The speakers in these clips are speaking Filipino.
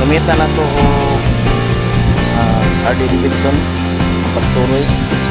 gamitan na to Harley Davidson pagsuroy.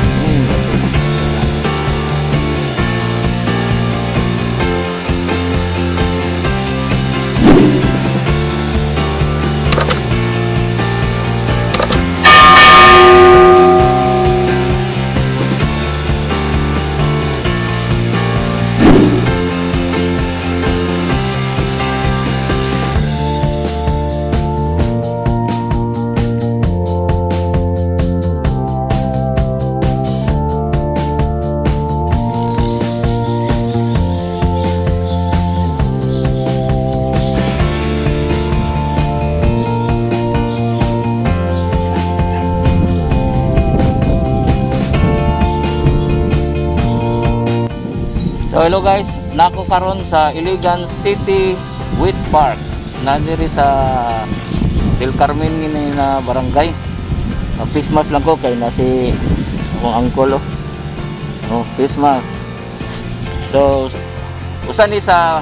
So hello guys, nako karon sa Iligan City Wheat Park. Nandiri sa Del Carmen ngini na barangay. Pismas lang ko kay na si akong angkol pismas. So usan ni sa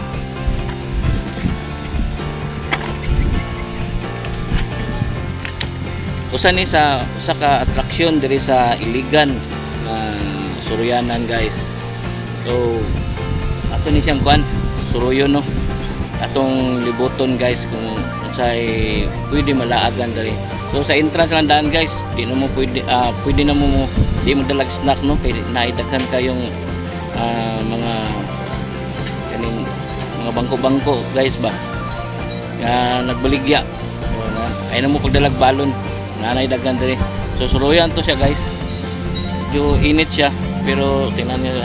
usa ka attraction diri sa Iligan Suryanan guys. So ato ni siyang kuan suruyon no, atong libuton guys kung unsay pwede malaagan diri. So sa entrance lang daan guys, di na mo pwede na mo di mo dalag snack no, kay naidaghan kayong mga kaning mga bangko-bangko guys ba nagbaligya. Ay na mo pagdalag balon nanay daghan diri. So suruyan to siya guys, yo init siya pero tingnan niyo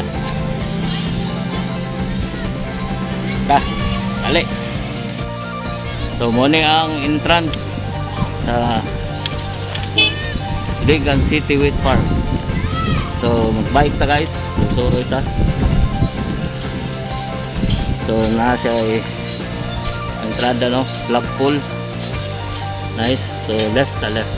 ali. So muna ang entrance sa Iligan City Wheat Park. So magbike ta guys, suroy ta. So nasa entrada no, flagpole. Nice. So left ta left.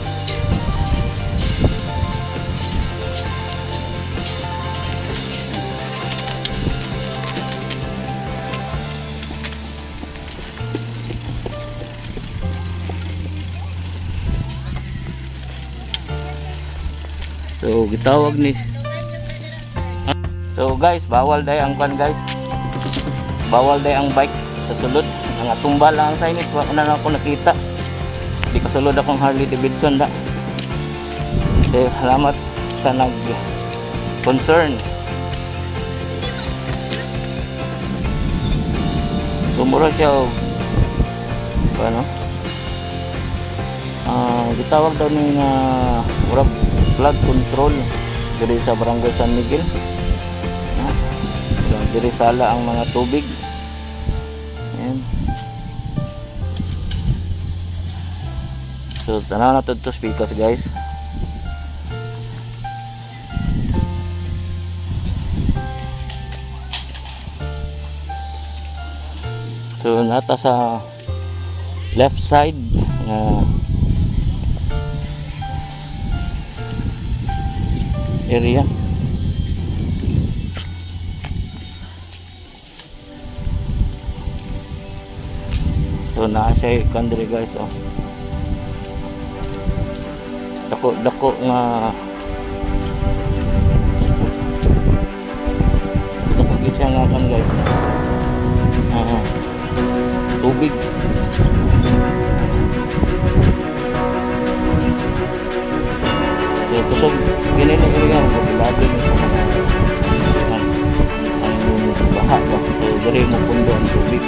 So gitawag ni. So guys, bawal day ang kan guys. Bawal day ang bike sa sulod. Ang tumba lang sa init, wa na ako nakita. Di kasulod akong Harley Davidson da. Salamat sa nag concern. Sumura siya ano? Gitawag daw ni nga flood control diri sa barangay San Miguel. Diri sala ang mga tubig. Ayan. So tanaw na to speakers guys. So nata sa left side area. So nasa country guys dako nga dako gid siya nga kan guys. Tubig. Ya kusog gini na area ko bilado ni sa ang baha ba. So diri mo pundo ang tubig.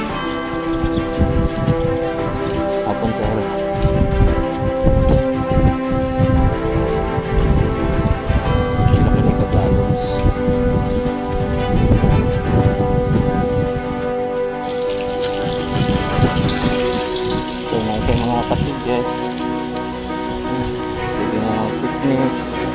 Apon sa oras. So may mga kapatid guys. Picnic.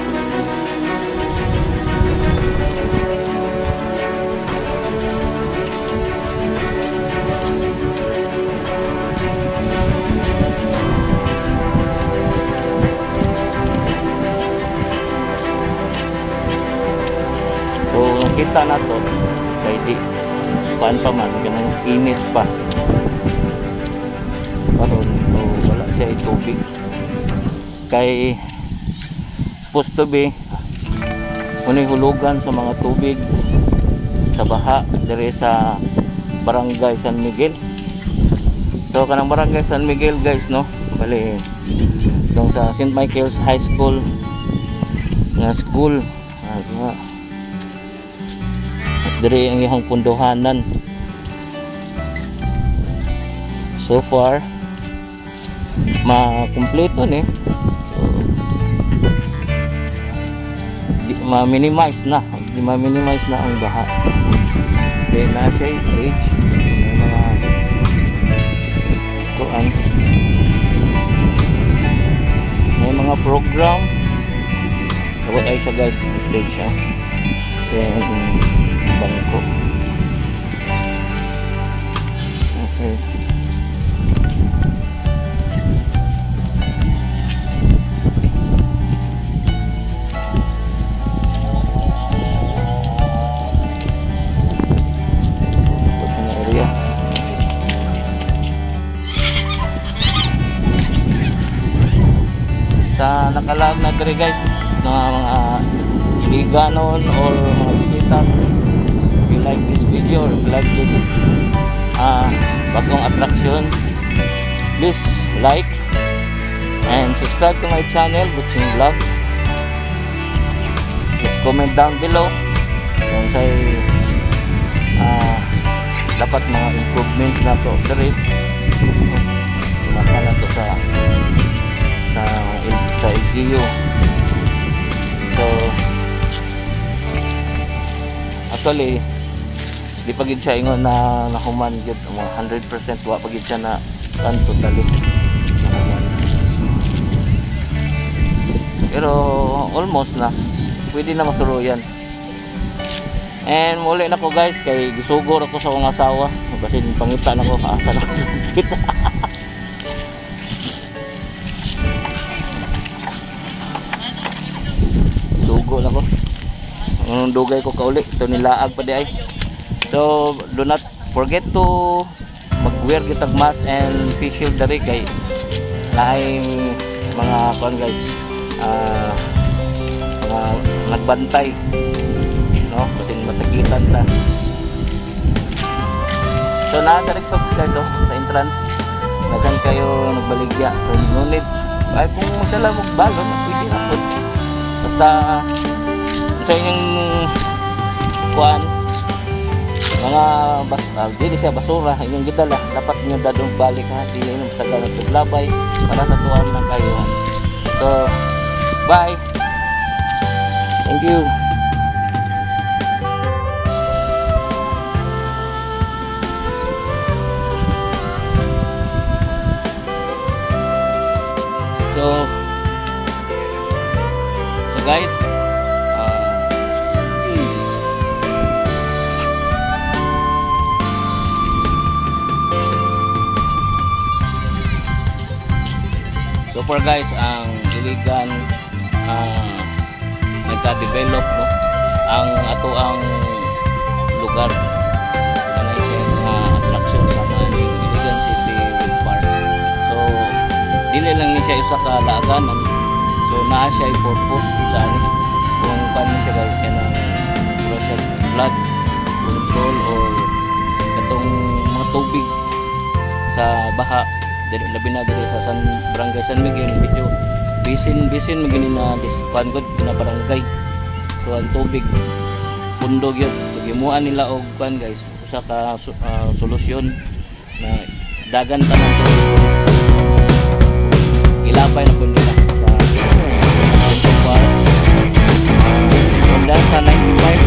So nakita na to kay di paan pa man ganang init pa karon. So wala siya tubig. Kay supposed to be unay hulugan sa mga tubig sa baha diri sa Barangay San Miguel. So kanang Barangay San Miguel guys, no, bali dong sa St. Michael's High School nga school, diri ang iyang punduhanan. So far makumpleto ni, ma-minimize na ang baha. Then na siya stage, may mga kuan, may mga program. Awat ay siya guys, stage siya. Then bangko. Okay. Sa nakalaag na diri guys na mga iliganon or mga bisita, if you like this video or if you like this bagong attraction, please like and subscribe to my channel Butching Vlog. Just comment down below kung say dapat mga improvements na to diri, maka na to sa LGU. So actually di pagid siya ingon na nahuman gyud, 100% wa pagid siya na totally nahuman, pero almost na pwede na masuruyan. And muli na ko guys, kay gisugor ako sa akong asawa kasi pangita na ko, asa na ko kita. Dugo na ko. Ang dugay ko kauli. Ito nilaag pa di ay. So do not forget to mag-wear kitag mask and face shield dari kay laing mga kon guys, mga nagbantay, no, kasi matagitan ta. So na-direct kayo sa entrance. Nagan kayo nagbaligya. So ngunit ay kung sila magbalon, pwede na po. Basta sa inyong kuan mga dili siya basura inyong gidala, dapat nyo dadong balik ha, dili nyo masagal ng tuglabay para sa tuwan ng kayo. So bye, thank you. So guys, so far guys, ang Iligan nagka-develop, no, ang ato ang lugar na attraction sa Iligan City Wind Park. So dili lang ni siya usa ka laaganan, so naa siya purpose sa ani kung paano siya guys kanang flood control or katong mga tubig sa baha, labi na dito sa Barangay San Miguel. Medyo bisin magini na diskuan gud na barangay. So ang tubig pundog yun, so gimuan nila og kuan guys, usa ka solusyon na dagan tanan to ilapay na pud nila sa Central Park. From sa 95